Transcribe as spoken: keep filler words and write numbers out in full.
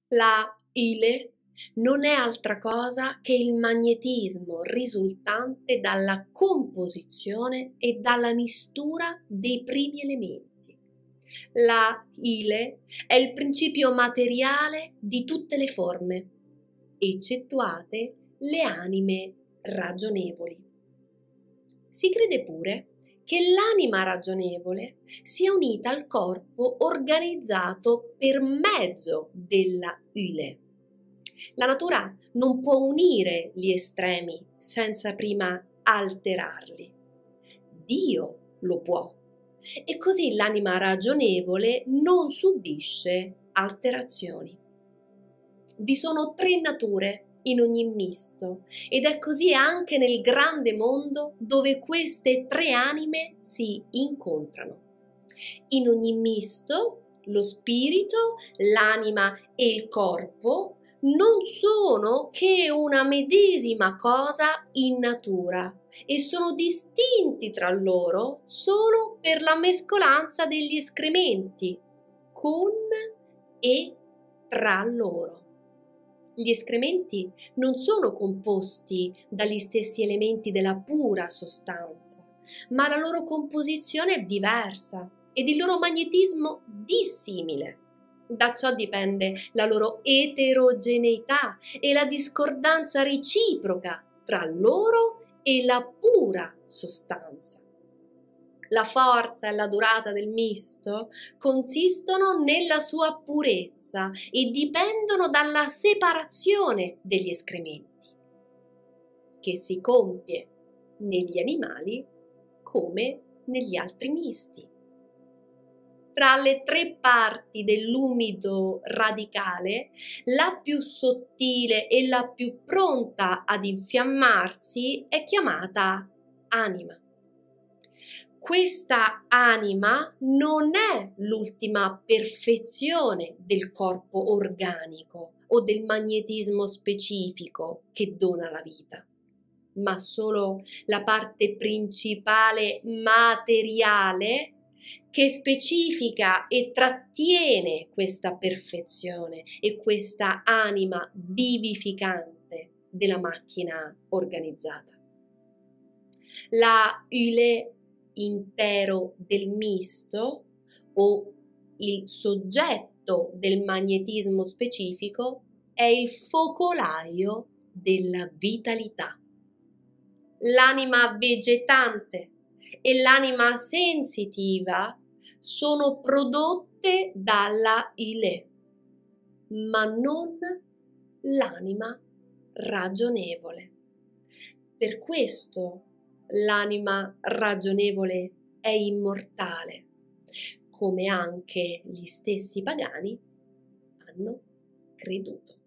La Ile non è altra cosa che il magnetismo risultante dalla composizione e dalla mistura dei primi elementi. La Ile è il principio materiale di tutte le forme, eccettuate le anime ragionevoli. Si crede pure che l'anima ragionevole sia unita al corpo organizzato per mezzo della Ile. La natura non può unire gli estremi senza prima alterarli. Dio lo può, e così l'anima ragionevole non subisce alterazioni. Vi sono tre nature in ogni misto, ed è così anche nel grande mondo dove queste tre anime si incontrano. In ogni misto lo spirito, l'anima e il corpo non sono che una medesima cosa in natura e sono distinti tra loro solo per la mescolanza degli escrementi con e tra loro. Gli escrementi non sono composti dagli stessi elementi della pura sostanza, ma la loro composizione è diversa ed il loro magnetismo dissimile. Da ciò dipende la loro eterogeneità e la discordanza reciproca tra loro e la pura sostanza. La forza e la durata del misto consistono nella sua purezza e dipendono dalla separazione degli escrementi, che si compie negli animali come negli altri misti. Tra le tre parti dell'umido radicale, la più sottile e la più pronta ad infiammarsi è chiamata anima. Questa anima non è l'ultima perfezione del corpo organico o del magnetismo specifico che dona la vita, ma solo la parte principale materiale che specifica e trattiene questa perfezione e questa anima vivificante della macchina organizzata. La Ile intero del misto o il soggetto del magnetismo specifico è il focolaio della vitalità. L'anima vegetante e l'anima sensitiva sono prodotte dalla Ile, ma non l'anima ragionevole. Per questo l'anima ragionevole è immortale, come anche gli stessi pagani hanno creduto.